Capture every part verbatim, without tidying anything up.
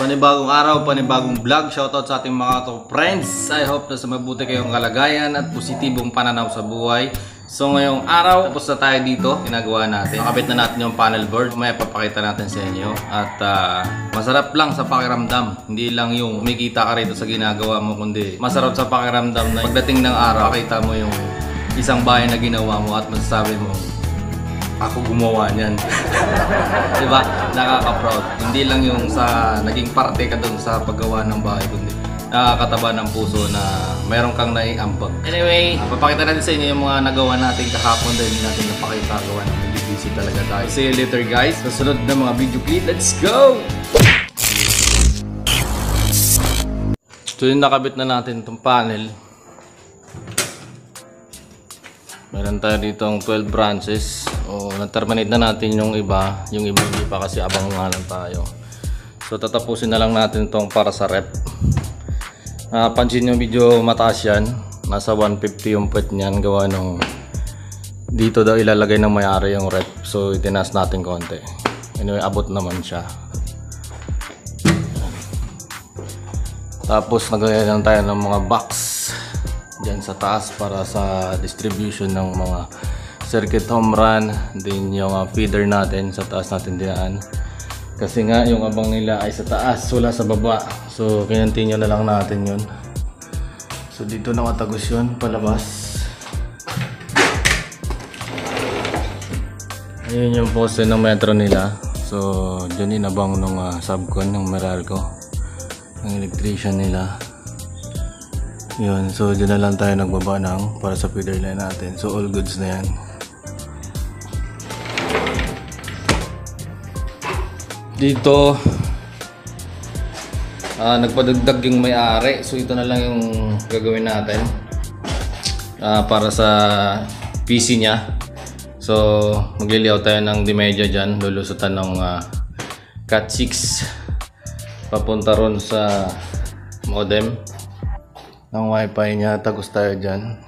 Panibagong araw, panibagong vlog. Shoutout sa ating mga to friends. I hope na sa mabuti kayong kalagayan at positibong pananaw sa buhay. So ngayong araw, tapos na tayo dito. Ginagawa natin. Makabit na natin yung panel board. May papakita natin sa inyo. At uh, masarap lang sa pakiramdam. Hindi lang yung umikita ka rito sa ginagawa mo, kundi masarap sa pakiramdam na pagdating ng araw, makita mo yung isang bahay na ginawa mo at masasabi mo, ako gumawa niyan. Diba? Nakaka-proud. Hindi lang yung sa naging parte ka dun sa paggawa ng bahay, kundi nakakataba ng puso na meron kang naiambag. Anyway, papakita natin sa inyo yung mga nagawa natin kahapon dahil hindi natin napakita gawa ng hindi busy talaga tayo. See you later guys. Sa sunod na mga video clip, let's go! So yung nakabit na natin itong panel. Meron tayo dito ang twelve branches. O na-terminate na natin yung iba. Yung iba hindi pa kasi abang nga lang tayo. So tatapusin na lang natin itong para sa rep. Uh, pansin nyo medyo mataas yan. Nasa one fifty yung puwet niyan. Gawa nung dito daw ilalagay ng may-ari yung rep. So itinas natin konti. Anyway, abot naman siya. Tapos nagaya lang tayo ng mga box dyan sa taas para sa distribution ng mga circuit home run. Din yung uh, feeder natin sa taas natin dinaan. Kasi nga yung abang nila ay sa taas, wala sa baba. So kinontinue na lang natin yun. So dito nakatagos yun, palabas. Ayun yung pose ng metro nila. So dyan inabang ng uh, subcon ng Meralco, ng electrician nila. Yun, so dyan na lang tayo nagbaba ng para sa feeder line natin. So all goods na yan. Dito uh, nagpadagdag yung may-ari. So ito na lang yung gagawin natin uh, para sa P C nya. So magliliyaw tayo ng dimedya dyan. Lulusutan ng uh, cat six papunta ron sa modem ng wifi nya. Tagos tayo dyan.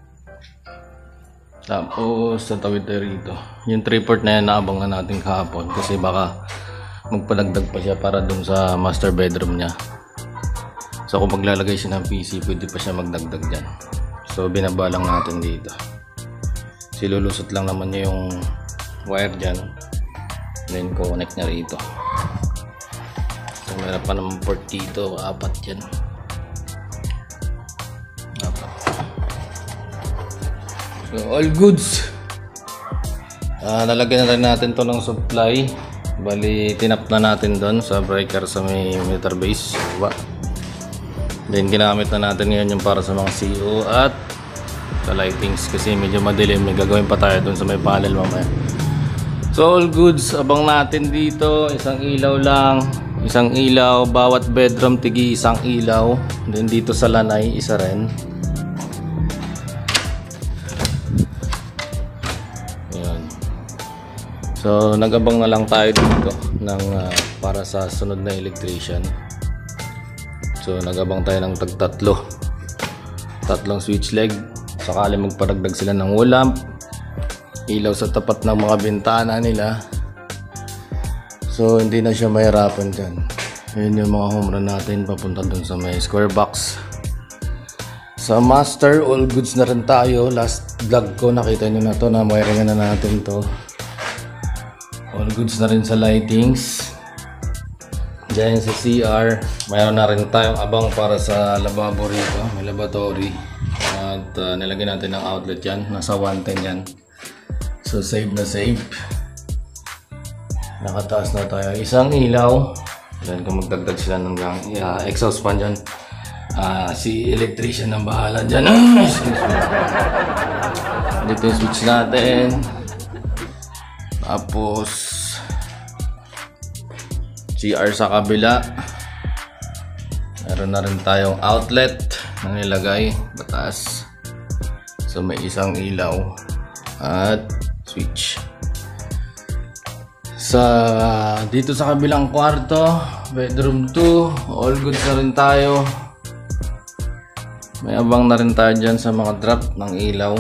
Tapos tatawid tayo rito. Yung three port na yan naabangan natin kahapon kasi baka magpadagdag pa siya para dun sa master bedroom niya. So kung maglalagay siya ng P C, pwede pa siya magdagdag dyan. So binabalang natin dito. Silulusot lang naman niya yung wire dyan, then connect niya rito. So meron pa naman port dito, apat yan. Apat. So all goods. uh, Nalagyan na rin natin to ng supply. Bali, tinap na natin doon sa breaker sa may meter base. Diba? Then, ginamit na natin ngayon yung para sa mga C O at sa lightings kasi medyo madilim. May gagawin pa tayo doon sa may panel mamaya. So, all goods. Abang natin dito. Isang ilaw lang. Isang ilaw. Bawat bedroom, tigi isang ilaw. Then, dito sa lanay, isa rin. So nagabang na lang tayo dito ng uh, para sa sunod na electrician. So nagabang tayo ng tagtatlo, tatlong switch leg. Sakali magparagdag sila ng wall lamp, ilaw sa tapat ng mga bintana nila. So hindi na siya mahirapan dyan. Ayun yung mga home run natin papunta dun sa may square box. Sa master, all goods na rin tayo. Last vlog ko nakita nyo na to na wiringan na natin to. All goods na rin sa lightings. Diyan sa C R, mayroon na rin tayong abang para sa lababo rito. May lavatory. At uh, nilagyan natin ng outlet yan. Nasa one ten yan. So save na save. Nakataas na tayo. Isang ilaw. Then kung magdagdag sila ng uh, exhaust fan dyan, uh, si electrician ang bahala dyan. Dito yung switch natin. Tapos C R sa kabila. Meron na rin tayong outlet na nilagay batas. So may isang ilaw at switch. Sa dito sa kabilang kwarto, bedroom two, all goods na rin tayo. May abang na rin tayo dyan sa mga drop ng ilaw.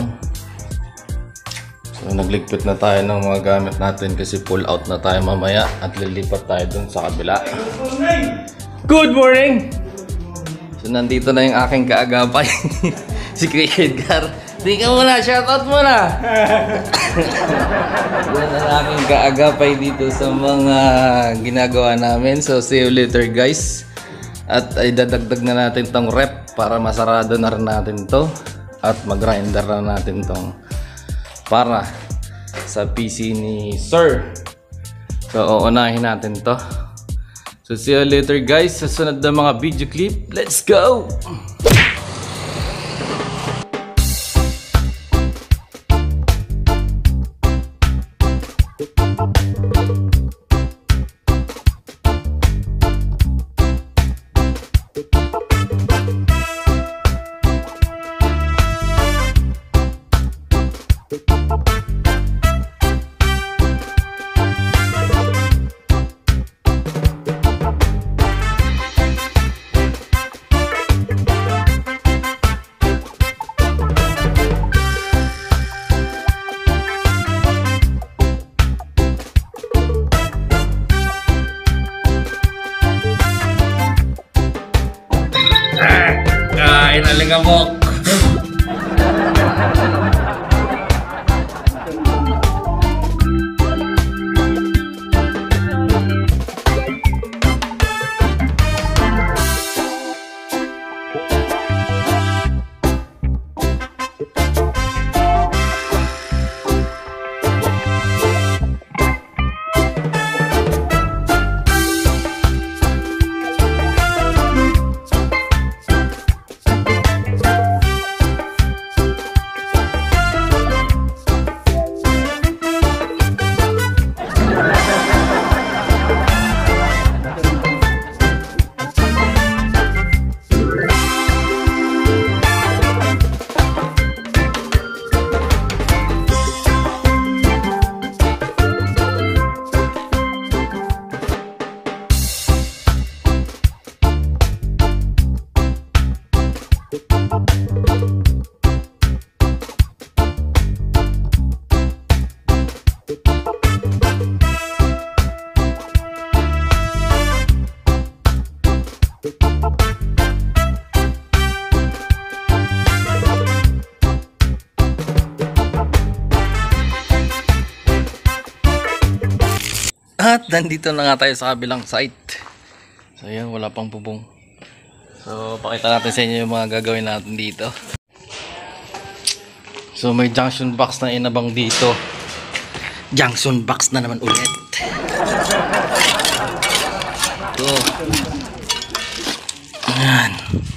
So nagligpit na tayo ng mga gamit natin kasi pull out na tayo mamaya at lilipat tayo dun sa kabila. Good morning! So nandito na yung aking kaagapay. Si Kuya Edgar. Di ka muna, shoutout muna! Yan ang aking kaagapay dito sa mga ginagawa namin. So see you later guys. At ay dadagdag na natin tong rep para masarado na rin natin to. At mag-grinder na natin tong para sa P C ni Sir. So uunahin natin to. So see you later guys sa sunod na mga video clip. Let's go! Kain na lingamok. At nandito na nga tayo sa kabilang site. So yan, wala pang bubong. So pakita natin sa inyo yung mga gagawin natin dito. So may junction box na inabang dito. Junction box na naman ulit. Ito. Ayan.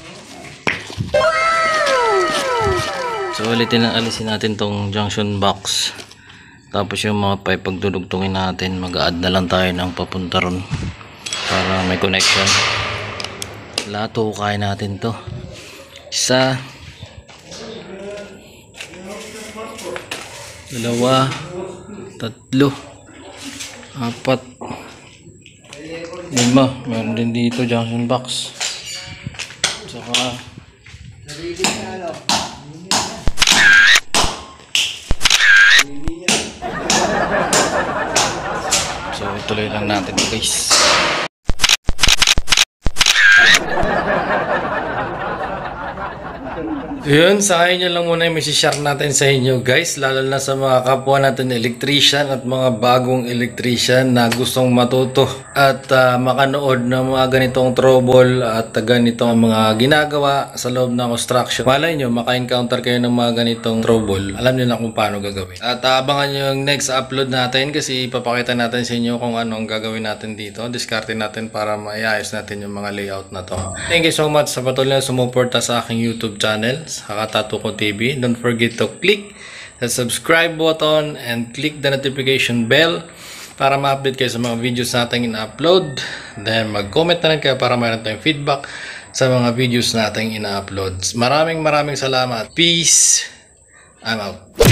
So ulitin na alisin natin tong junction box. Tapos yung mga pipe pagdudugtungin natin, mag-add na lang tayo ng papunta ron para may connection. Lahat hukayin natin to. Isa, dalawa, tatlo, apat, lima. Meron din dito junction box. Saka so ituloy lang natin guys. Yun, sa inyo lang muna yung share natin sa inyo guys, lalo na sa mga kapwa natin electrician at mga bagong electrician na gustong matuto at uh, makanood ng mga ganitong trouble at uh, ganitong mga ginagawa sa loob ng construction. Malay nyo, maka-encounter kayo ng mga ganitong trouble, alam nyo na kung paano gagawin. At uh, abangan nyo yung next upload natin kasi ipapakita natin sa inyo kung anong gagawin natin dito. Diskarte natin para maiayos natin yung mga layout na to. Thank you so much sa patuloy na sumuporta sa aking YouTube channel, Hakatato ko T V. Don't forget to click the subscribe button and click the notification bell para ma-update kayo sa mga videos natin in-upload. Then mag-comment na rin kayo para mayroon tayong feedback sa mga videos natin in-upload. Maraming maraming salamat. Peace. I'm out.